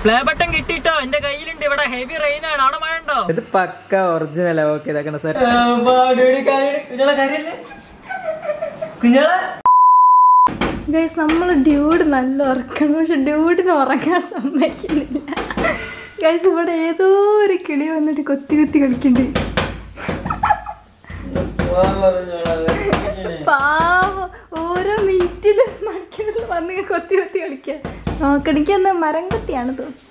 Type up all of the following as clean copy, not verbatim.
Play button കിട്ടിട്ടോ, എന്റെ കയ്യിലുണ്ട്. ഇവിടെ ഹെവി റെയിൻ ആണ്. അവിടെ മഴ ഉണ്ടോ? ഇത് പക്ക ഒറിജിനൽ. ഓക്കെ ഇതാക്കണ സാർ. ഗൈസ് നമ്മള് ഡ്യൂഡ് നല്ല ഉറക്കണം, പക്ഷെ ഡ്യൂഡിന് ഉറങ്ങാൻ സമ്മതിക്കുന്നില്ല. ഗൈസ് ഇവിടെ ഏതോ ഒരു കിളി വന്നിട്ട് കൊത്തി കൊത്തി കളിക്കുന്നുണ്ട്. പാവം ഓരോ മിനിറ്റില് മണിക്കൂറിൽ വന്ന് കൊത്തി കൊത്തി കളിക്കുക. നോക്കണിക്കെന്ന് മരം കൊത്തിയാണ് തോന്നുന്നു.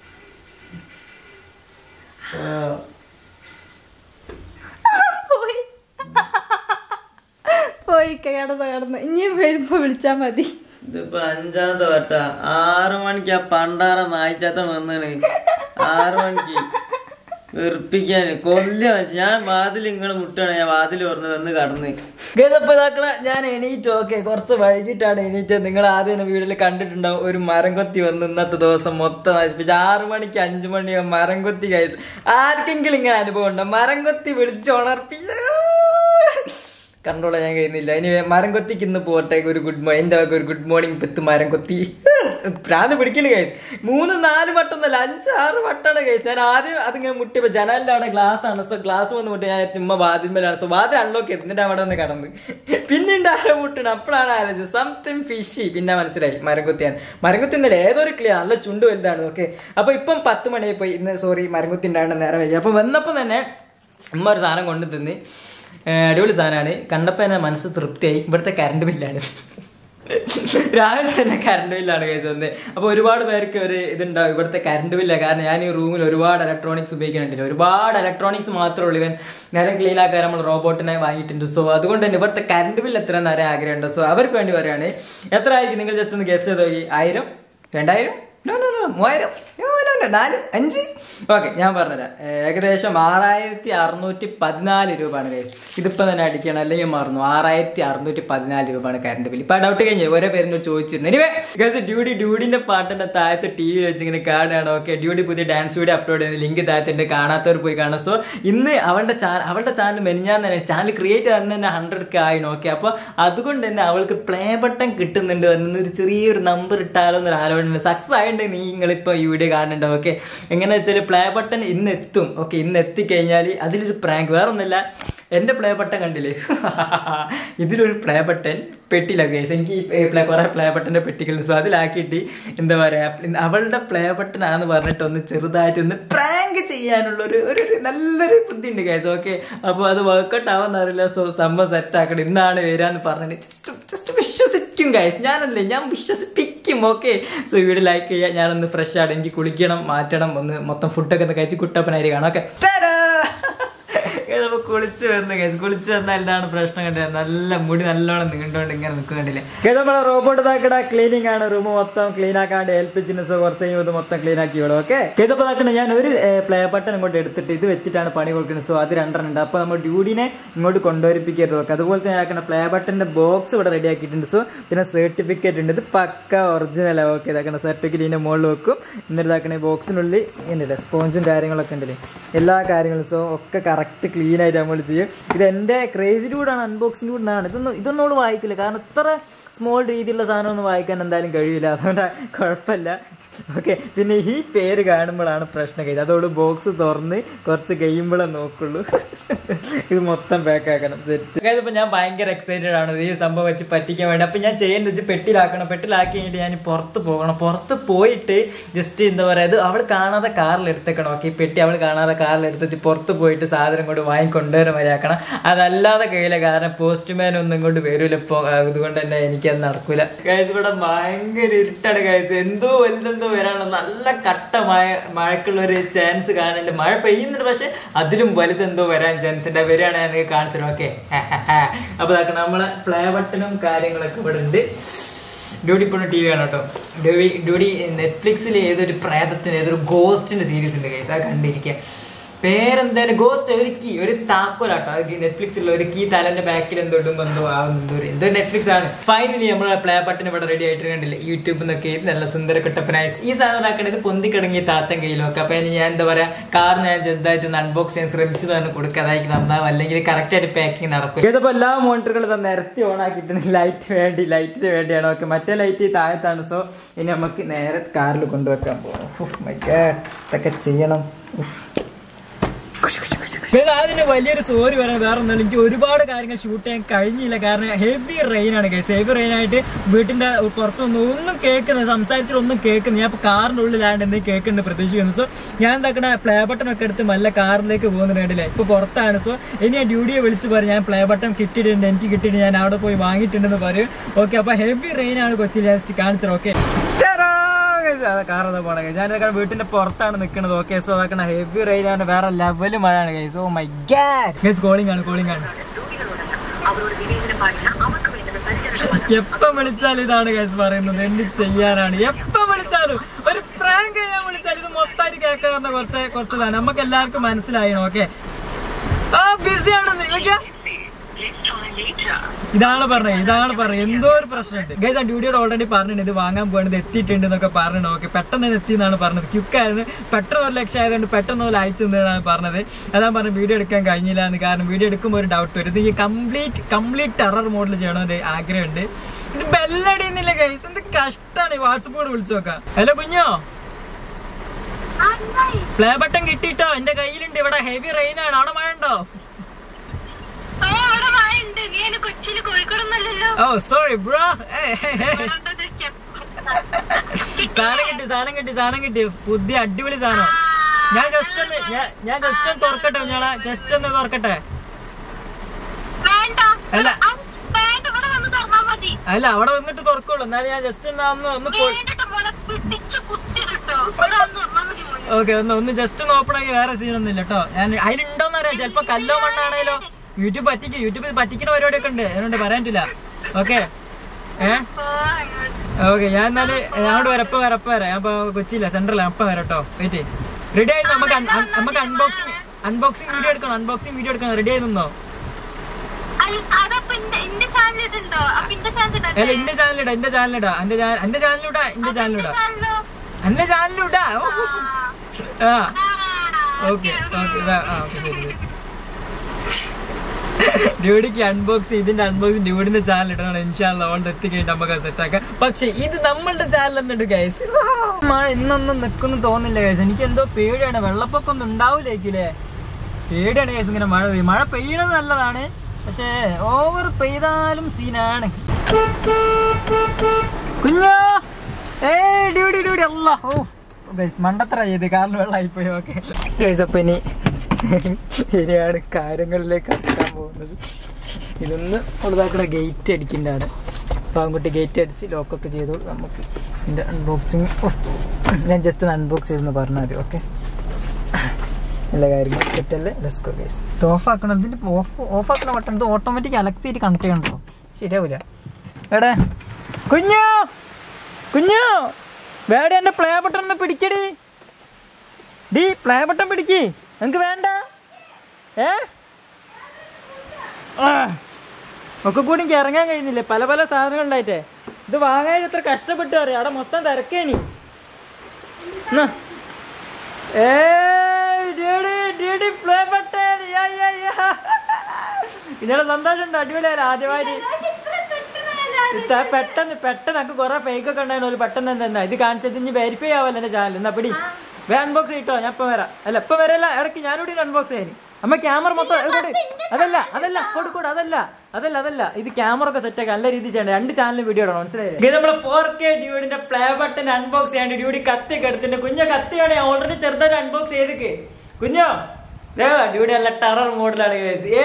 പോയി കിടന്ന് ഇനിയും വരുമ്പോ വിളിച്ചാ മതി. ഇതിപ്പോ 5ാമത്തെ വട്ട. 6 മണിക്ക് ആ പണ്ടാറ നായിച്ചാത്ത വന്നാണ്. 6 മണിക്ക് വെറുപ്പിക്കാന് കൊല്ല. ഞാൻ വാതിൽ ഇങ്ങള് മുട്ടാണ്, ഞാൻ വാതിൽ തുറന്ന് വന്ന് കടന്ന് ഗതപ്പതാക്കള. ഞാൻ എണീറ്റ്. ഓക്കെ കുറച്ച് വൈകിട്ടാണ് എണീറ്റത്. നിങ്ങൾ ആദ്യം വീട്ടിൽ കണ്ടിട്ടുണ്ടാവും. ഒരു മരം കൊത്തി വന്ന് ഇന്നത്തെ ദിവസം മൊത്തം നശിപ്പിച്ച്. 6 മണിക്ക് 5 മണി മരം കൊത്തി കഴിച്ചു. ആർക്കെങ്കിലും ഇങ്ങനെ അനുഭവം ഉണ്ടോ? മരം കൊത്തി വിളിച്ചുണർപ്പിച്ച കൺട്രോൾ ചെയ്യാൻ കഴിയുന്നില്ല. ഇനി മരം കൊത്തിക്ക് ഇന്ന് പോട്ടെ. ഒരു ഗുഡ് മോർണിംഗ്, എന്റെ ഒരു ഗുഡ് മോർണിംഗ് പെത്ത് മരം കൊത്തി പ്രാന്ത് പിടിക്കല് കഴിച്ചു. 3-4 വട്ടമൊന്നുമല്ല, 5-6 വട്ടമാണ് കഴിച്ചു. ഞാൻ ആദ്യം അതിങ്ങനെ മുട്ടിയപ്പോ ജനലിന്റെ അവിടെ ഗ്ലാസ് ആണ്. സോ ഗ്ലാസ് വന്ന് മുട്ടി ഞാൻ ചുമ്മാ വാതിന്മേലാണ്. സോ വാതിൽ അൺലോക്ക് ചെയ്ത് എന്നിട്ട് അവിടെ ഒന്ന് കടന്ന് പിന്നീട് ആരോ മുട്ടണം. അപ്പോഴാണ് ആലോചിച്ചത് സംതിങ് ഫിഷി. പിന്നെ മനസ്സിലായി മരം കൊത്തിയാണ്. മരം കൊത്തി ഇന്നലെ ഏതൊരു ക്ലിയർ നല്ല ചുണ്ട് വലുതാണ്. ഓക്കെ അപ്പൊ ഇപ്പം 10 മണിയായി പോയി. ഇന്ന് സോറി മരം കൊത്തി ഉണ്ടാകേണ്ട നേരം വൈകി. അപ്പൊ വന്നപ്പോ തന്നെ ഉമ്മ ഒരു സാധനം കൊണ്ടു തന്ന്. അടിപൊളി സാധനമാണ്. കണ്ടപ്പോൾ തന്നെ മനസ്സ് തൃപ്തിയായി. ഇവിടുത്തെ കറണ്ട് ബില്ലാണ്. രാവിലെ തന്നെ കറണ്ട് ബില്ലാണ് കേസ് വന്നത്. അപ്പോൾ ഒരുപാട് പേർക്ക് ഒരു ഇതുണ്ടാവും ഇവിടുത്തെ കറണ്ട് ബില്ല. കാരണം ഞാൻ ഈ റൂമിൽ ഒരുപാട് ഇലക്ട്രോണിക്സ് ഉപയോഗിക്കുന്നുണ്ട്. ഒരുപാട് ഇലക്ട്രോണിക്സ് മാത്രമേ ഉള്ളൂ. ഇവൻ നേരം ക്ലീൻ ആക്കാൻ നമ്മൾ റോബോട്ടിനെ വാങ്ങിയിട്ടുണ്ട്. സോ അതുകൊണ്ട് തന്നെ ഇവിടുത്തെ കറണ്ട് ബില്ല് എത്ര നേരം ആഗ്രഹമുണ്ട്. സോ അവർക്ക് വേണ്ടി പറയുകയാണ്. എത്ര ആയിരിക്കും നിങ്ങൾ ജസ്റ്റ് ഒന്ന് ഗസ് ചെയ്ത് നോക്കി. 1000, 2000, 3000, 4, 5. ഓക്കെ ഞാൻ പറഞ്ഞുതരാം. ഏകദേശം 6614 രൂപയാണ് ഗൈസ്. ഇതിപ്പോ തന്നെ അടിക്കണം, അല്ലെങ്കിൽ മറന്നു. 6614 രൂപയാണ് കറണ്ട് ബില്ല്. ഇപ്പൊ ഡൗട്ട് കഴിഞ്ഞു. ഓരോ പേരിനോട് ചോദിച്ചിരുന്നു. എനിവേ ഗൈസ് ഡ്യൂഡിന്റെ പാട്ടിന്റെ താഴത്ത് TV വെച്ച് ഇങ്ങനെ കാണുകയാണ്. ഓക്കെ ഡ്യൂഡി പുതിയ ഡാൻസ് വീഡിയോ അപ്ലോഡ് ചെയ്യുന്ന ലിങ്ക് താഴത്തുണ്ട്. കാണാത്തവർ പോയി കാണാം. സോ ഇന്ന് അവളുടെ ചാനൽ മെനിഞ്ഞാന്ന് തന്നെ ചാനൽ ക്രിയേറ്റ് ചെയ്ത് തന്നെ 100K ആയിരുന്നു. ഓക്കെ അപ്പൊ അതുകൊണ്ട് തന്നെ അവൾക്ക് പ്ലേ ബട്ടൺ കിട്ടുന്നുണ്ട്. ഒരു ചെറിയൊരു നമ്പർ ഇട്ടാലോ എന്നൊരു ആലോചന. സക്സസ് ആയിട്ടുണ്ടെങ്കിൽ നിങ്ങളിപ്പോ ഈ വീഡിയോ കാണുന്നുണ്ട്. ഓക്കെ എങ്ങനെയാ വെച്ചാൽ പ്ലേ ബട്ടൺ ഇന്ന് എത്തും. ഓക്കെ ഇന്ന് എത്തിക്കഴിഞ്ഞാൽ അതിലൊരു പ്രാങ്ക് വേറെ ഒന്നുമില്ല. എന്റെ പ്ലേ ബട്ടൺ കണ്ടില്ലേ? ഇതിലൊരു പ്ലേ ബട്ടൺ പെട്ടിയിലൊക്കെ എനിക്ക് കുറെ പ്ലേ ബട്ടന്റെ പെട്ടികൾ. സോ അതിലാക്കിയിട്ട് എന്താ പറയാ അവളുടെ പ്ലേ ബട്ടൺ ആണെന്ന് പറഞ്ഞിട്ട് ഒന്ന് ചെറുതായിട്ട് ഒന്ന് പ്രാങ്ക് ചെയ്യാനുള്ള ഒരു നല്ലൊരു ബുദ്ധി ഉണ്ട് ഗൈസ്. ഓക്കെ അപ്പൊ അത് വർക്കൗട്ട് ആവാന്നറിയില്ല. സോ സംഭവം സെറ്റ് ആക്കണം. ഇന്നാണ് വരാന്ന് പറഞ്ഞിട്ട് ജസ്റ്റ് വിശ്വസിക്കും ഗൈസ്. ഞാൻ വിശ്വസിപ്പിക്കും. ഓക്കെ സോ വീഡിയോ ലൈക്ക് ചെയ്യാം. ഞാനൊന്ന് ഫ്രഷ് ആണ്, എനിക്ക് കുളിക്കണം, മാറ്റണം, ഒന്ന് മൊത്തം ഫുഡൊക്കെ ഒന്ന് കഴിച്ച് കുട്ടപ്പനായി കാണാം. ഓക്കെ കുളിച്ച് വന്ന് ഗൈസ്. കുളിച്ച് വന്നാൽ എന്താണ് പ്രശ്നം കണ്ടില്ല? നല്ല മുടി നല്ലോണം നീണ്ടോണ്ട് ഇങ്ങനെ നിൽക്കുന്നുണ്ടില്ലേ. നമ്മളെ റോബോട്ട് താക്കട ക്ലീനിങ് ആണ്. റൂം മൊത്തം ക്ലീൻ ആക്കാണ്ട് ഏൽപ്പിച്ചിന്. സോ കുറച്ച് കഴിയുമ്പോൾ ഇത് മൊത്തം ക്ലീൻ ആക്കിയോളൂ. ഓക്കെ ഇതപ്പോ താക്കണ ഞാൻ ഒരു പ്ലേ ബട്ടൺ ഇങ്ങോട്ട് എടുത്തിട്ട് ഇത് വെച്ചിട്ടാണ് പണി കൊടുക്കുന്നത്. സോ അത് 2 ഉണ്ട്. അപ്പൊ നമ്മൾ ഡ്യൂഡിനെ ഇങ്ങോട്ട് കൊണ്ടുവരിപ്പിക്കരുത്. ഓക്കെ അതുപോലെ തന്നെ ആക്കണ പ്ലേ ബട്ടന്റെ ബോക്സ് ഇവിടെ റെഡി ആക്കിയിട്ടുണ്ട്. സോ പിന്നെ സർട്ടിഫിക്കറ്റ് ഉണ്ട്. ഇത് പക്ക ഒറിജിനലാണ്. ഓക്കെ ഇതാക്കണ സർട്ടിഫിക്കറ്റ് ഇതിന്റെ മുകളിൽ വെക്കും. എന്നിട്ട് ഇതാക്കണ ബോക്സിനുള്ളിൽ എന്നില്ല സ്പോഞ്ചും കാര്യങ്ങളൊക്കെ ഉണ്ടല്ലേ, എല്ലാ കാര്യങ്ങളും. സോ ഒക്കെ കറക്റ്റ് ക്ലീൻ ആയിട്ട് നമ്മൾ ചെയ്യും. ഇത് എന്റെ ക്രേസി ഡ്യൂഡാണ്, അൺബോക്സിംഗ് ഡ്യൂഡാണ്. ഇതൊന്നും അവള് വായിക്കില്ല. കാരണം ഇത്ര സ്മോൾ രീതിയിലുള്ള സാധനം ഒന്നും വായിക്കാൻ എന്തായാലും കഴിയില്ല. അതുകൊണ്ട് കുഴപ്പമില്ല. ഓക്കെ പിന്നെ ഈ പേര് കാണുമ്പോഴാണ് പ്രശ്നം കഴിയുന്നത്. അതോട് ബോക്സ് തുറന്ന് കുറച്ച് കഴിയുമ്പോഴേ നോക്കുള്ളൂ. ഇത് മൊത്തം പാക്ക് ആക്കണം. സെറ്റ് ഇപ്പൊ ഞാൻ ഭയങ്കര എക്സൈറ്റഡ് ആണ് ഈ സംഭവം വെച്ച് പറ്റിക്കാൻ വേണ്ടി. അപ്പൊ ഞാൻ ചെയ്യുന്നത് വെച്ച് പെട്ടിലാക്കണം. പെട്ടിലാക്കി കഴിഞ്ഞിട്ട് ഞാൻ പുറത്ത് പോകണം. പുറത്ത് പോയിട്ട് ജസ്റ്റ് എന്താ പറയാ ഇത് അവൾ കാണാതെ കാറിൽ എടുത്തേക്കണം. ഓക്കെ ഈ പെട്ടി അവൾ കാണാതെ കാറിൽ എടുത്ത് പുറത്ത് പോയിട്ട് സാധനം കൊണ്ട് വാങ്ങിക്കൊണ്ടുവരാൻ വരെയാക്കണം. അതല്ലാതെ കഴിയില്ല. കാരണം പോസ്റ്റ്മാൻ ഒന്നും ഇങ്ങോട്ട് വരൂല ഇപ്പൊ. അതുകൊണ്ട് തന്നെ എനിക്കത് നടക്കൂല. ഗൈസ് ഇവിടെ ഭയങ്കര ഇരുട്ടാണ് ഗൈസ്. എന്തോ വലുതെന്തോ വരാനുള്ള നല്ല കട്ട മഴക്കുള്ള ഒരു ചാൻസ് കാണുന്നുണ്ട്. മഴ പെയ്യുന്നുണ്ട്, പക്ഷെ അതിലും വലുതെന്തോ വരാൻ ചാൻസ് ഉണ്ട്. വരികയാണ് ഞാൻ നിങ്ങൾക്ക് കാണിച്ചത്. ഓക്കെ അപ്പൊ നമ്മളെ പ്ലേ ബട്ടണും കാര്യങ്ങളൊക്കെ ഇവിടെ ഉണ്ട്. ഡ്യൂഡി ഇപ്പോൾ TV ആണ് കേട്ടോ. ഡ്യൂഡി നെറ്റ്ഫ്ലിക്സിൽ ഏതൊരു പ്രേതത്തിന് ഏതൊരു ഗോസ്റ്റിന്റെ സീരീസ് ഉണ്ട് ഗൈസ്. അത് കണ്ടിരിക്കുക. പേരെന്താണ് ഗോസ്റ്റ് ഒരു കീ ഒരു താക്കോലാട്ടോ അത് നെറ്റ്ഫ്ലിക്സിലുള്ള ഒരു കീ തലന്റെ ബാക്കിൽ എന്തോ ഇടുമ്പോ എന്തോ നെറ്റ്ഫ്ലിക്സ് ആണ്. ഫൈനലി നമ്മളെ പ്ലേ ബട്ടൺ ഇവിടെ റെഡി ആയിട്ട് കണ്ടില്ല യൂട്യൂബിൽ നിന്നൊക്കെ നല്ല സുന്ദര കുട്ടപ്പനായി ഈ സാധനം ആക്കണത് പൊന്തിക്കിടങ്ങി താത്തൻ കയ്യിലൊക്കെ. അപ്പൊ ഞാൻ എന്താ പറയാ കാറിന് ഞാൻ ചെറുതായിട്ട് അൺബോക്സ് ചെയ്യാൻ ശ്രമിച്ചു തന്നെ കൊടുക്കാതായി നന്നാവും അല്ലെങ്കിൽ കറക്റ്റ് ആയിട്ട് പാക്കിങ് നടക്കും. ഇതിപ്പോ എല്ലാ മോണിറ്ററുകളും നിരത്തി ഓൺ ആക്കിയിട്ടുണ്ട് ലൈറ്റിന് വേണ്ടിയാണ്. ഓക്കെ മറ്റേ ലൈറ്റ് താഴത്താണ്. സോ ഇനി നമുക്ക് നേരെ കാറിൽ കൊണ്ടുവെക്കാൻ പോകണം. ഇതൊക്കെ ചെയ്യണം. അതിന് വലിയൊരു സോറി പറയാൻ വേറെ ഒന്നും എനിക്ക് ഒരുപാട് കാര്യങ്ങൾ ഷൂട്ട് ചെയ്യാൻ കഴിഞ്ഞില്ല. കാരണം ഹെവി റെയിൻ ആണ് ഗൈസ്. ഹെവി റെയിൻ ആയിട്ട് വീട്ടിന്റെ പുറത്തൊന്നും ഒന്നും കേൾക്കുന്നത് സംസാരിച്ചിട്ട് ഒന്നും കേൾക്കുന്നത് ഞാൻ ഇപ്പൊ കാറിന്റെ ഉള്ളിലാണ്ട് എന്തെങ്കിലും കേൾക്കുന്നുണ്ട് പ്രതീക്ഷിക്കുന്നു. സോ ഞാൻ എന്താക്കണ പ്ലേ ബട്ടൺ ഒക്കെ എടുത്ത് നല്ല കാറിലേക്ക് പോകുന്നുണ്ടല്ലേ. ഇപ്പൊ പുറത്താണ്. സോ ഇനി ഞാൻ ഡ്യൂഡിയെ വിളിച്ച് പറയും ഞാൻ പ്ലേ ബട്ടൺ കിട്ടിയിട്ടുണ്ട് എനിക്ക് കിട്ടിയിട്ട് ഞാൻ അവിടെ പോയി വാങ്ങിയിട്ടുണ്ടെന്ന് പറയും. ഓക്കെ അപ്പൊ ഹെവി റെയിൻ ആണ് കൊച്ചിയിൽ ജസ്റ്റ് കാണിച്ചത്. ഓക്കെ കാറതാ പോണ ഗൈസ്. ഞാൻ വീട്ടിന്റെ പുറത്താണ് നിൽക്കുന്നത്. ഓക്കെ സോ അതൊക്കെ ഹെവി റെയിൻ ആണ് വേറെ ലെവല് മഴയാണ് guys. Oh my god guys calling ആണ്. എപ്പം വിളിച്ചാലും ഇതാണ് ഗൈസ് പറയുന്നത്. എന്ത് ചെയ്യാനാണ് എപ്പം വിളിച്ചാലും ഒരു പ്രാങ്ക് ചെയ്യാൻ വിളിച്ചാൽ ഇത് മൊത്തമായിട്ട് കേൾക്കാറുണ്ട്. കുറച്ചതാണ് നമുക്ക് എല്ലാവർക്കും മനസ്സിലായി. ഓക്കെ ആ ബിസിയാണെന്ന് ഇതാണ് പറഞ്ഞത് എന്തോ ഒരു പ്രശ്നമുണ്ട് ഗൈസ്. ആ ഡ്യൂഡിയോട് ഓൾറെഡി പറഞ്ഞിട്ടുണ്ട് ഇത് വാങ്ങാൻ പോകേണ്ടത് എത്തിയിട്ടുണ്ട് എന്നൊക്കെ പറഞ്ഞു. ഓക്കെ പെട്ടെന്ന് എത്തി എന്നാണ് പറഞ്ഞത്. ക്യുക്കായിരുന്നു. പെട്ടെന്ന് 1 ലക്ഷം ആയതുകൊണ്ട് പെട്ടെന്ന് പോലെ അയച്ചു തന്നാണ് പറഞ്ഞത്. അതാ പറഞ്ഞത് വീഡിയോ എടുക്കാൻ കഴിഞ്ഞില്ല എന്ന്. കാരണം വീഡിയോ എടുക്കുമ്പോൾ ഒരു ഡൗട്ട് വരും. ഇത് കംപ്ലീറ്റ് ടെറർ മോഡിൽ ചെയ്യണമെന്ന് ആഗ്രഹമുണ്ട്. ഇത് ബെല്ലടിയുന്നില്ല ഗൈസ്. എന്ത് കഷ്ടാണ്. വാട്സപ്പോട് വിളിച്ചു നോക്കാം. ഹലോ കുഞ്ഞോ പ്ലേ ബട്ടൺ കിട്ടിട്ടോ എന്റെ കയ്യിലുണ്ട്. ഇവിടെ ഹെവി റെയിൻ ആണ്. അവിടെ മഴ ഉണ്ടോ? Oh sorry bro. സാധനം കിട്ടി പുതിയ അടിപൊളി സാധനം. ഞാൻ ജസ്റ്റ് ഒന്ന് തുറക്കട്ടെ കുഞ്ഞോളെ. ജസ്റ്റ് ഒന്ന് തുറക്കട്ടെ. അല്ല അവിടെ വന്നിട്ട് തുറക്കുള്ളൂ. എന്നാലും ഞാൻ ജസ്റ്റ് ഒന്ന് ഓക്കെ ഒന്ന് ജസ്റ്റ് ഒന്ന് ഓപ്പൺ ആക്കി വേറെ സീനൊന്നും ഇല്ല കേട്ടോ. ഞാൻ അതിലുണ്ടോന്ന് അറിയാം. ചിലപ്പോ കല്ലോ മണ്ണാണേലോ. യൂട്യൂബിൽ പറ്റിക്കുന്ന പരിപാടിയൊക്കെ ഉണ്ട്. അതുകൊണ്ട് പറയാൻ പറ്റില്ല. ഓക്കെ ഓക്കെ ഞാൻ എന്നാല് ഞാനോട് വരപ്പ വരാം. ഞാൻ കൊച്ചിയില്ല സെൻട്രലാണ്. അപ്പം വരാം കേട്ടോ. വെയിറ്റ് റെഡി ആയി. നമുക്ക് അൺബോക്സിംഗ് വീഡിയോ എടുക്കണം. റെഡി ആയി നിന്നോ? അല്ല എന്റെ ചാനലിടാ. ആ ഓക്കെ ശരി. ഡ്യൂഡിക്ക് ഇതിന്റെ അൺബോക്സിംഗ് ഡ്യൂഡിന്റെ ചാനൽ ഇടണം. ഇൻഷാല്ലാ ഓൾഡ് എത്തിക്കഴിഞ്ഞിട്ട് നമുക്ക് സെറ്റ് ആക്കാം. പക്ഷെ ഇത് നമ്മളുടെ ചാനൽ തന്നെ ഗൈസ്. മഴ ഇന്നൊന്നും നിൽക്കുന്നു തോന്നില്ല ഗൈസ്. എനിക്ക് എന്തോ പേടിയാണ്. വെള്ളപ്പൊക്കം ഒന്നും ഉണ്ടാവില്ലേക്കില്ലേ? പേടിയാണ് ഗൈസ്. ഇങ്ങനെ മഴ പെയ്യണത് നല്ലതാണ്. പക്ഷെ ഓവർ പെയ്താലും സീനാണ്. കുഞ്ഞോ ഡ്യൂഡി അല്ല. ഓ ഗൈസ് മണ്ടത്ര ചെയ്ത് കാറിന് വെള്ളമായിപ്പോയി. ഓക്കെ ഗൈസ് അപ്പൊ ഇനിയാണ് കാര്യങ്ങളിലേക്ക് കടക്കാൻ പോകുന്നത്. ഇതൊന്ന് ഉള്ളതാക്കണ ഗേറ്റ് അടിക്കുന്നതാണ്. പാവൻകുട്ടി ഗേറ്റ് അടിച്ച് ലോക്കൊക്കെ ചെയ്തോളൂ. നമുക്ക് ഇതിന്റെ അൺബോക്സിങ് ഞാൻ ജസ്റ്റ് ഒന്ന് അൺബോക്സ് ചെയ്തെന്ന് പറഞ്ഞാൽ മതി. ഓക്കെ എല്ലാ കാര്യങ്ങളും സെറ്റല്ലേ. Let's go guys. ഇത് ഓഫാക്കണം. ഇതിന്റെ ഓഫാക്കണ ബട്ടൺ ഇത് ഓട്ടോമാറ്റിക് അലക്ട് ചെയ്തിട്ട് കണക്ട് ചെയ്യണോ? ശരിയാവൂല. എടാ കുഞ്ഞു വേടെ എന്റെ പ്ലേ ബട്ടൺ ഒന്ന് പിടിക്കടി. പ്ലേ ബട്ടൺ പിടിക്ക്. നിങ്ങക്ക് വേണ്ട ഒക്കെ കൂടി എനിക്ക് ഇറങ്ങാൻ കഴിയുന്നില്ല. പല സാധനങ്ങൾ ഉണ്ടായിട്ടേ. ഇത് വാങ്ങാൻ എത്ര കഷ്ടപ്പെട്ടു അറിയാം. അവിടെ മൊത്തം തിരക്കേനി. പ്ലേ ബട്ടൺ ഇതിനുള്ള സന്തോഷമുണ്ട്. അടിപൊളിയായിരുന്നു. ആദ്യമായിട്ട് പെട്ടെന്ന് നമുക്ക് കുറെ ഫേക്കൊക്കെ ഉണ്ടായിരുന്നു. ഒരു പെട്ടെന്ന് തന്നെ ഇത് കാണിച്ചത് ഇനി വെരിഫൈ ആവല്ലോ എന്റെ ചാനൽ. എന്നാ പിടി അൺബോക്സ് കിട്ടോ. ഞാൻ ഇപ്പൊ വരാം. ഇപ്പൊ വരല്ല ഇടയ്ക്ക് ഞാനിവിടെ അൺബോക്സ് ചെയ്യാൻ. അമ്മ ക്യാമറ മൊത്തം അതല്ല ഇത് ക്യാമറ ഒക്കെ സെറ്റ് ആക്കി നല്ല രീതിയിൽ ചെയ്യണം. 2 ചാനലിൽ വീഡിയോ ഇടണം. മനസ്സിലായില്ലേ? ഇത് നമ്മുടെ 4K ഡ്യൂഡിന്റെ പ്ലേ ബട്ടൺ അൺബോക്സ് ചെയ്യാണ്ട് ഡ്യൂഡി കത്തിയൊക്കെ എടുത്തിന്റെ. കുഞ്ഞോ കത്തിയാണ് ഓൾറെഡി ചെറുതായിട്ട് അൺബോക്സ് ചെയ്തേക്ക്. കുഞ്ഞോ ഡ്യൂഡി നല്ല ടെറർ മോഡിലാണ്.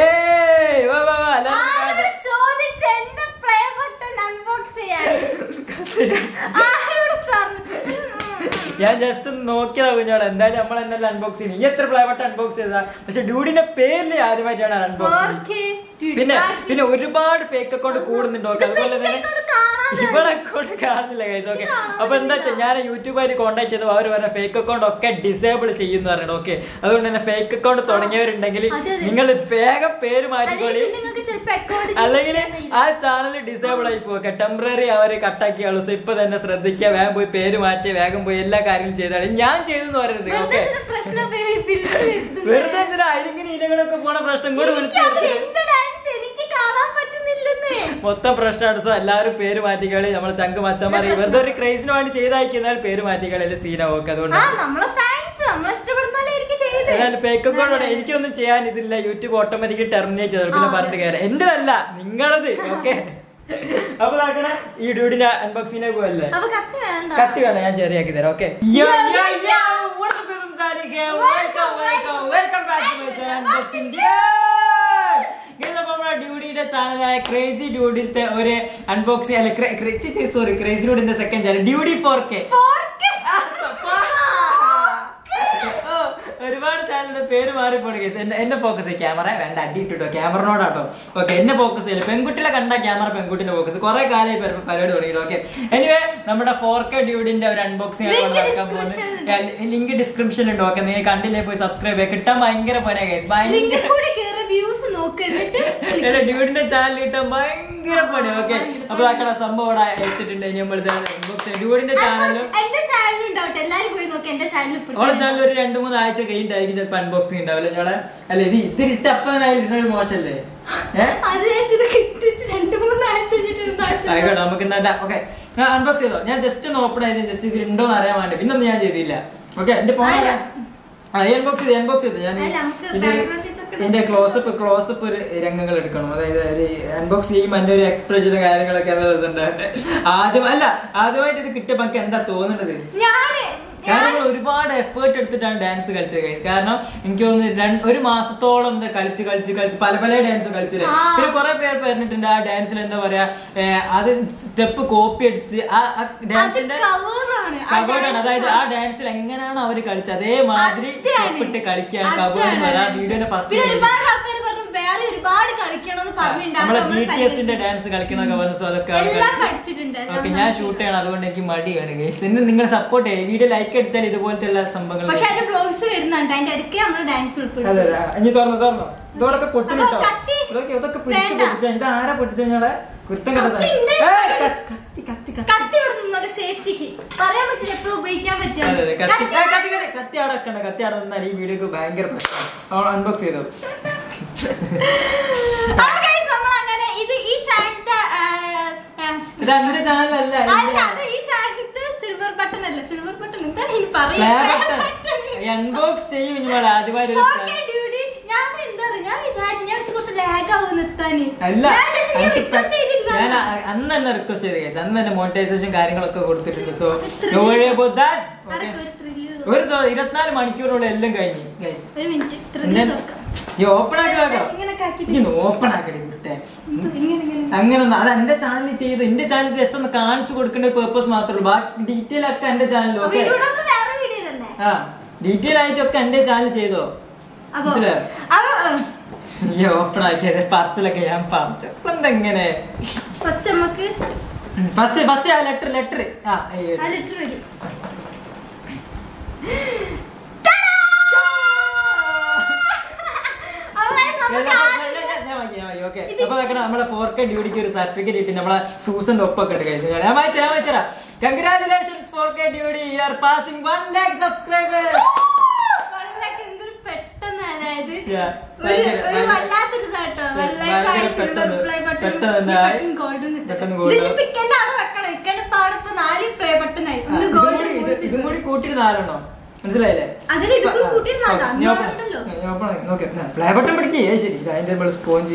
ഞാൻ ജസ്റ്റ് നോക്കിയതാ കുഞ്ഞോടെ. എന്തായാലും നമ്മൾ എന്നല്ല അൺബോക്സ് ചെയ്യുന്നത്. ഈ എത്ര പ്ലേ ബട്ടൺ അൺബോക്സ് ചെയ്താ. പക്ഷെ ഡ്യൂഡിന്റെ പേരില് ആദ്യമായിട്ടാണ് അൺബോക്സ്. പിന്നെ ഒരുപാട് ഫേക്ക് അക്കൗണ്ട് കൂടുന്നുണ്ട്. ഓക്കെ, അതുപോലെ തന്നെ ഇവിടെ അക്കൗണ്ട് കാണുന്നില്ല ഗൈസ്. ഓക്കെ, അപ്പൊ എന്താ വെച്ചാൽ ഞാൻ യൂട്യൂബായിട്ട് കോൺടാക്ട് ചെയ്തപ്പോൾ അവർ പറഞ്ഞ ഫേക്ക് അക്കൗണ്ട് ഒക്കെ ഡിസേബിൾ ചെയ്യുന്നു പറഞ്ഞു. ഓക്കെ, അതുകൊണ്ട് തന്നെ ഫേക്ക് അക്കൗണ്ട് തുടങ്ങിയവരുണ്ടെങ്കിൽ നിങ്ങൾ വേഗം പേര് മാറ്റിക്കോളി, അല്ലെങ്കിൽ ആ ചാനൽ ഡിസേബിൾ ആയി പോകെ ടെമ്പററി അവര് കട്ടാക്കി ആളു. സോ ഇപ്പൊ തന്നെ ശ്രദ്ധിക്കുക, വേഗം പോയി പേര് മാറ്റി വേഗം പോയി എല്ലാ കാര്യങ്ങളും ചെയ്താൽ ഞാൻ ചെയ്തെന്ന് പറയരുത്. ഓക്കെ, വെറുതെ അതിലിങ്ങനെ ഇനങ്ങളൊക്കെ പോണ പ്രശ്നം കൂടെ വിളിച്ചു മൊത്തം പ്രശ്നമാണ്. സോ എല്ലാവരും പേര് മാറ്റിക്കളി. നമ്മളെ ചങ്ക് മച്ചന്മാരെ വെറുതെ ഒരു ക്രൈസിന് വേണ്ടി ചെയ്താൽ പേര് മാറ്റിക്കളി സീന. ഓക്കെ, അതുകൊണ്ട് ഫേക്ക് അക്കൗണ്ട് എനിക്കൊന്നും ചെയ്യാൻ ഇതില്ല. യൂട്യൂബ് ഓട്ടോമാറ്റിക്കലി ടെർമിനേറ്റ് ചെയ്തു. പിന്നെ പറഞ്ഞിട്ട് കയറാം, എന്റേതല്ല നിങ്ങളത്. ഓക്കെ, അപ്പൊ നോക്കണേ ഈ ഡ്യൂഡിന്റെ അൺബോക്സിംഗിലേക്ക് പോയല്ലേ. കത്തി വേണം, ഞാൻ ശരിയാക്കി തരാം. ഓക്കെ, ഡ്യൂഡിന്റെ ചാനലായ ക്രേസി ഡ്യൂഡിന്റെ ഒരു അൺബോക്സിംഗ് അല്ലെ, സോറി ക്രേസി ഡ്യൂഡിന്റെ സെക്കൻഡ് ചാനൽ ഡ്യൂഡി 4K. ഒരുപാട് ചാനലിന്റെ പേര് മാറിപ്പോണ് കേസ്. എന്നെ ഫോക്കസ് ചെയ്യും. ക്യാമറ വേണ്ട, അടി ഇട്ടിട്ടോ ക്യാമറനോടാട്ടോ. ഓക്കെ, എന്നെ ഫോക്കസ് ചെയ്യില്ല. പെൺകുട്ടികളെ കണ്ട ക്യാമറ പെൺകുട്ടിന്റെ ഫോക്കസ്. കുറെ കാലമായി പരിപാടി തുടങ്ങിയിട്ട്. ഓക്കെ, എനിവേ നമ്മുടെ 4K ഡ്യൂഡിന്റെ ഒരു അൺബോക്സിംഗ് നടക്കാൻ പോകുന്നത്. ലിങ്ക് ഡിസ്ക്രിപ്ഷൻ ഉണ്ട്. ഓക്കെ, നിങ്ങൾ കണ്ടില്ലേ പോയി സബ്സ്ക്രൈബ് ചെയ്യാം. കിട്ടാൻ ഭയങ്കര പണിയാണ് കേസ്. ഡ്യൂഡിന്റെ ചാനൽ കിട്ടാൻ ഭയങ്കര പണി. ഓക്കെ, അപ്പൊ അക്കടെ സംഭവം ഇവിടെ അയച്ചിട്ടുണ്ട്. ഇനി നമ്മളത്തെ ഡ്യൂഡിന്റെ ചാനലും ഓളെ ചാനൽ ഒരു 2-3 ആഴ്ച കഴിഞ്ഞിട്ടായിരിക്കും ചിലപ്പോ അൺബോക്സിംഗ് ഉണ്ടാവില്ല ഞങ്ങളെ. അല്ലെ ഇത് ഇതിരിട്ട അപ്പനായിട്ട് ഒരു മോശല്ലേ? ആയിക്കോട്ടെ, നമുക്ക് എന്താ. ഓക്കെ, അൺബോക്സ് ചെയ്തോ. ഞാൻ ജസ്റ്റ് ഒന്ന് ഓപ്പൺ ആയത് ജസ്റ്റ് ഇതിലുണ്ടോന്ന് അറിയാൻ വേണ്ടി. പിന്നെ ഒന്നും ഞാൻ ചെയ്തില്ല. ഓക്കെ, എന്റെ ഫോൺ അൺബോക്സ് ചെയ്തു ഞാൻ. ഇതിന്റെ ക്ലോസപ്പ് ഒരു രംഗങ്ങൾ എടുക്കണം. അതായത് അൺബോക്സ് ചെയ്യുമ്പോൾ എന്റെ ഒരു എക്സ്പ്രഷനും കാര്യങ്ങളൊക്കെ ആദ്യമായിട്ട് ഇത് കിട്ടിയപ്പോ നമുക്ക് എന്താ തോന്നുന്നത്? കാരണം ഒരുപാട് എഫേർട്ട് എടുത്തിട്ടാണ് ഡാൻസ് കളിച്ചത് ഗൈസ്. കാരണം എനിക്ക് തോന്നുന്നു 1 മാസത്തോളം കളിച്ച് പല ഡാൻസും കളിച്ചത്. പിന്നെ കുറെ പേർ പറഞ്ഞിട്ടുണ്ട് ആ ഡാൻസിൽ എന്താ പറയാ, അത് സ്റ്റെപ്പ് കോപ്പി എടുത്ത് ആ ഡാൻസിന്റെ കവേർഡാണ്. അതായത് ആ ഡാൻസിൽ എങ്ങനെയാണോ അവര് കളിച്ചത് അതേമാതിരി സ്റ്റെപ്പ് ഇട്ട് കളിക്കുകയാണ് കവേർഡ് എന്ന് പറയാം. വീഡിയോന്റെ ഫസ്റ്റ് നമ്മളെ BTSന്റെ ഡാൻസ് കളിക്കണൊക്കെ പറഞ്ഞു. സോ അതൊക്കെ ഓക്കെ, ഞാൻ ഷൂട്ട് ചെയ്യണം, അതുകൊണ്ട് എനിക്ക് മടിയാണ് ഗൈസ്. എന്നെ നിങ്ങൾ സപ്പോർട്ട് ചെയ്യും. വീഡിയോ ലൈക്ക് അടിച്ചാൽ ഇതുപോലത്തെ എല്ലാ സംഭവങ്ങളും. അതെ, ഇനി തുറന്നോ ഇതോടൊക്കെ പൊട്ടിട്ടോ. ഇതൊക്കെ പിടിച്ചു പൊട്ടിച്ച. ഇത് ആരാ പൊട്ടിച്ച? ഞങ്ങളെ കുരുത്തം കത്തി അവിടെ വെക്കണ്ട. കത്തി അവിടെ നിന്നാൽ ഈ വീഡിയോക്ക് ഭയങ്കര പ്രശ്നം. അൺബോക്സ് ചെയ്തോ. ഇത് എന്റെ ചാനലല്ല, അൺബോക്സ് ചെയ്യും ആദ്യമായി. അല്ല, ഞാൻ അന്ന് തന്നെ റിക്വസ്റ്റ് ചെയ്ത് കേസ്. അന്ന് തന്നെ മോണിറ്റൈസേഷൻ കാര്യങ്ങളൊക്കെ കൊടുത്തിട്ടുണ്ട്. സോ ഒരു 24 മണിക്കൂറിനുള്ളിൽ എല്ലാം കഴിഞ്ഞു ഗൈസ്. ഓപ്പൺ ആക്കി ഓപ്പൺ ആക്കടി വിട്ടെ. അങ്ങനൊന്നും അത് എന്റെ ചാനൽ ചെയ്ത് എന്റെ ചാനൽ ജസ്റ്റ് ഒന്ന് കാണിച്ചു കൊടുക്കേണ്ട പേർപ്പസ് മാത്രമേ ഉള്ളൂ. ബാക്കി ഡീറ്റെയിൽ ഒക്കെ എന്റെ ചാനൽ. ഓക്കെ, ഡീറ്റെയിൽ ആയിട്ടൊക്കെ എന്റെ ചാനൽ ചെയ്തോ. മനസ്സിലായോ? ഓപ്പൺ ആക്കിയത് പറച്ചിലൊക്കെ ഞാൻ പറഞ്ഞു. ഇപ്പൊ എന്തെങ്ങനെ ഫസ്റ്റ് ആ ലെറ്റർ വരും. അപ്പൊ നമ്മളെ 4K ഡ്യൂഡിക്ക് ഒരു സർട്ടിഫിക്കറ്റ് കിട്ടി. നമ്മളെ സൂസന്റെ ഒപ്പൊക്കെ ഉണ്ട് കഴിച്ചു. ഞാൻ വായിച്ചരാ. കൺഗ്രാറ്റുലേഷൻസ് 4K ഡ്യൂഡി, you are passing 1 lakh subscribers. ഇതും കൂടി കൂട്ടിട്ട് 4 മനസ്സിലായില്ലേ? പ്ലേ ബട്ടൺ പിടിക്കേ. ശരി, അതിന്റെ സ്പോഞ്ച്.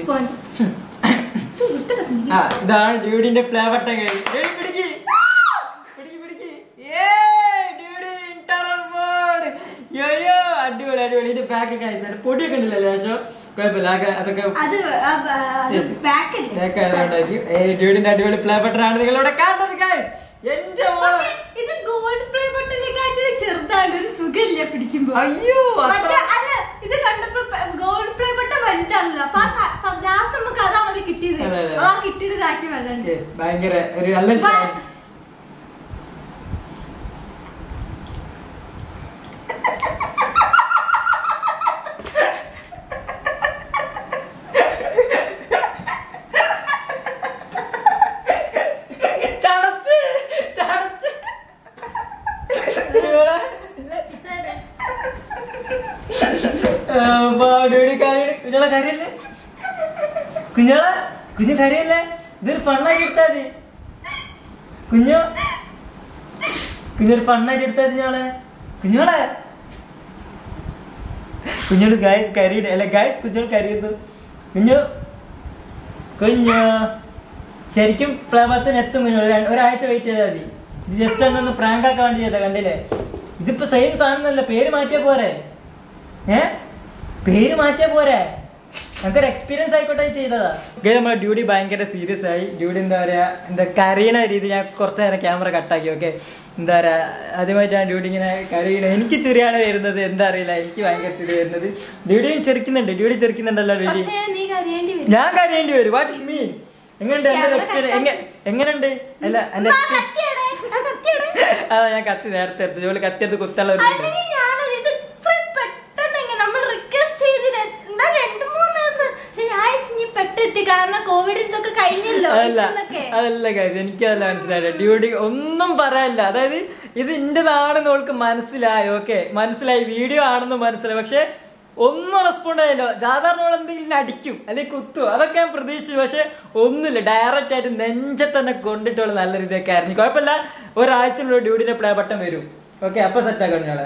ഇതാണ് ഡ്യൂഡിന്റെ പ്ലേ ബട്ടൺ. പിടിക്ക്. അടിപൊളി. ഇതിന്റെ പാക്കൊക്കെ അയച്ചാൽ പൊടിയൊക്കെ ഉണ്ടല്ലോ ലേശം. കുഴപ്പമില്ല, അതൊക്കെ ഡ്യൂഡിന്റെ അടിപൊളി പ്ലേ ബട്ടൺ ആണ് നിങ്ങളിവിടെ കാണുന്നത് ഗൈസ്. എന്റെ ഇത് ഗോൾഡ് പ്ലേ ബട്ടണിനെക്കാട്ടിൽ ചെറുതാണ്. ഒരു സുഖമില്ല പിടിക്കുമ്പോ. അയ്യോ, ഇത് കണ്ടപ്പോ ഗോൾഡ് പ്ലേ ബട്ടൺ എന്താണല്ലോ അപ്പൊ ലാസ്റ്റ് നമുക്ക് അതാണ് കിട്ടിയത്. ആ കിട്ടിയത് ഇതാക്കി വരണ്ട്. ഭയങ്കര ഒരു നല്ല കുഞ്ഞു കരയല്ലേ, ഇതൊരു ഫണ്ണാക്കി എടുത്താ മതി. കുഞ്ഞൊരു ഫണ്ണായിട്ട് എടുത്താ മതി കുഞ്ഞോട് ഗായ്സ് കരയുടെ അല്ല ഗായ്സ് കുഞ്ഞോട് കരയുന്നു. കുഞ്ഞു ശരിക്കും ഫ്ലവേഴ്സിന് എത്തും. കുഞ്ഞോട് ഒരാഴ്ച വെയിറ്റ് ചെയ്താൽ മതി. ഇത് ജസ്റ്റ് എന്നൊന്ന് പ്രാങ്ക് ആക്കാൻ വേണ്ടി ചെയ്താ, കണ്ടില്ലേ? ഇതിപ്പോ സെയിം സാധനം, പേര് മാറ്റിയാ പോരെ? പേര് മാറ്റിയാ പോരെ? നമുക്കൊരു എക്സ്പീരിയൻസ് ആയിക്കോട്ടെ ചെയ്തതാ. നമ്മളെ ഡ്യൂട്ടി ഭയങ്കര സീരിയസ് ആയി. ഡ്യൂട്ടി എന്താ പറയാ, കരയണ രീതി ഞാൻ കുറച്ച് നേരം ക്യാമറ കട്ടാക്കി. ഓക്കെ, എന്താ പറയാ, ആദ്യമായിട്ടാണ് ഡ്യൂട്ടി ഇങ്ങനെ കരയണ. എനിക്ക് ചെറിയാണ് വരുന്നത്, എന്താ അറിയില്ല, എനിക്ക് ഭയങ്കര ചെറിയ വരുന്നത്. ഡ്യൂട്ടിയും ചെറുക്കുന്നുണ്ട്. ഡ്യൂട്ടി ചെറുക്കുന്നുണ്ടല്ലോ ഡ്യൂട്ടി. ഞാൻ കരയേണ്ടി വരും. What is mean? എങ്ങനെയുണ്ട് എന്റെ എക്സ്പീരിയൻസ്? എങ്ങനെയുണ്ട്? അല്ല എന്റെ അതാ ഞാൻ കത്തി നേരത്തെ എടുത്ത് ജോലി കത്തി എടുത്ത് കുത്തുള്ള ഒരു അതല്ല കാര്യം. എനിക്കതല്ല മനസ്സിലായില്ല. ഡ്യൂട്ടി ഒന്നും പറയാനില്ല. അതായത് ഇത് ഇന്റേതാണെന്ന് അവൾക്ക് മനസ്സിലായി. ഓക്കെ, മനസ്സിലായി, വീഡിയോ ആണെന്ന് മനസ്സിലായി. പക്ഷെ ഒന്നും റെസ്പോണ്ട് ആയല്ലോ. സാധാരണ എന്തെങ്കിലും അടിക്കും അല്ലെങ്കിൽ കുത്തും, അതൊക്കെ ഞാൻ പ്രതീക്ഷിച്ചു. പക്ഷെ ഒന്നുമില്ല, ഡയറക്റ്റ് ആയിട്ട് നെഞ്ചെ തന്നെ കൊണ്ടിട്ടുള്ള നല്ല രീതിയൊക്കെ ആയിരുന്നു. കുഴപ്പമില്ല, ഒരാഴ്ചയുള്ള ഡ്യൂട്ടിന്റെ പ്ലേ ബട്ടൺ വരും. ഓക്കെ, അപ്പൊ സെറ്റ് ആക്കണം ഞങ്ങളെ.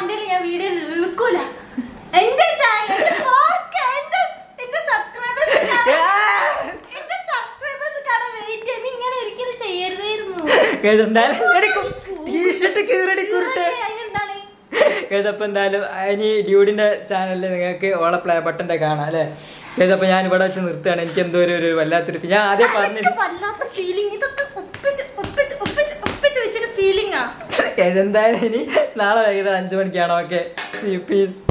അപ്പൊ എന്തായാലും ഇനി ഡ്യൂഡിന്റെ ചാനലിൽ നിങ്ങൾക്ക് ഓളെ പ്ലേ ബട്ടന്റെ കാണാം അല്ലെ? അപ്പൊ ഞാൻ ഇവിടെ വെച്ച് നിർത്തുകയാണ്. എനിക്ക് എന്തോ ഒരു വല്ലാത്തൊരു ഞാൻ ആദ്യം പറഞ്ഞിട്ട് ഇതെന്തായാലും ഇനി നാളെ വൈകുന്നേരം 5 മണിക്കാണ്. Okay, piece.